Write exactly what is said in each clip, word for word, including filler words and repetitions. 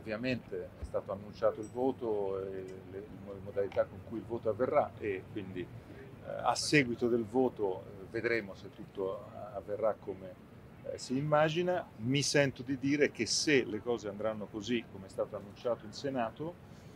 ovviamente è stato annunciato il voto e le, le modalità con cui il voto avverrà e quindi eh, a seguito del voto eh, vedremo se tutto avverrà come eh, si immagina. Mi sento di dire che se le cose andranno così come è stato annunciato in Senato,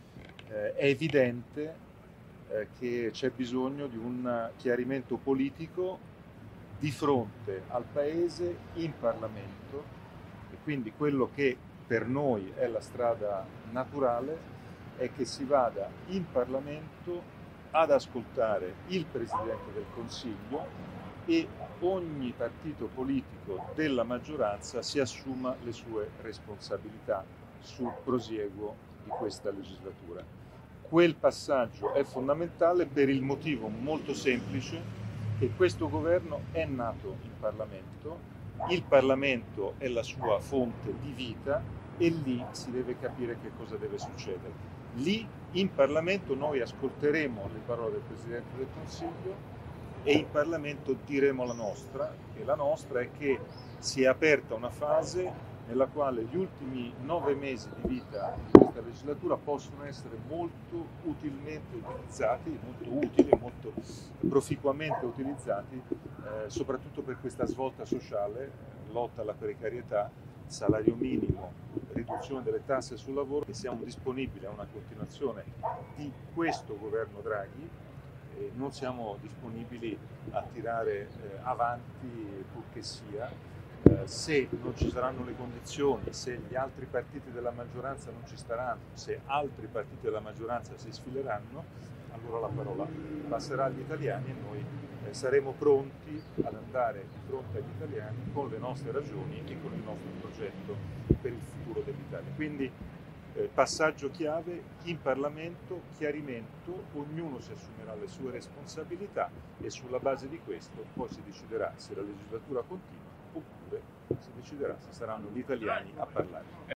eh, è evidente eh, che c'è bisogno di un chiarimento politico di fronte al Paese in Parlamento, e quindi quello che per noi è la strada naturale è che si vada in Parlamento ad ascoltare il Presidente del Consiglio e ogni partito politico della maggioranza si assuma le sue responsabilità sul prosieguo di questa legislatura. Quel passaggio è fondamentale per il motivo molto semplice che questo governo è nato in Parlamento, il Parlamento è la sua fonte di vita e lì si deve capire che cosa deve succedere. Lì in Parlamento noi ascolteremo le parole del Presidente del Consiglio e in Parlamento diremo la nostra, e la nostra è che si è aperta una fase nella quale gli ultimi nove mesi di vita di questa legislatura possono essere molto utilmente utilizzati, molto utili, molto proficuamente utilizzati, eh, soprattutto per questa svolta sociale, lotta alla precarietà, salario minimo, riduzione delle tasse sul lavoro, e siamo disponibili a una continuazione di questo governo Draghi. E non siamo disponibili a tirare eh, avanti purché sia. Eh, se non ci saranno le condizioni, se gli altri partiti della maggioranza non ci staranno, se altri partiti della maggioranza si sfileranno, allora la parola passerà agli italiani e noi eh, saremo pronti ad andare di fronte agli italiani con le nostre ragioni e con il nostro progetto per il futuro dell'Italia. Quindi eh, passaggio chiave in Parlamento, chiarimento, ognuno si assumerà le sue responsabilità e sulla base di questo poi si deciderà se la legislatura continua oppure si deciderà se saranno gli italiani a parlare.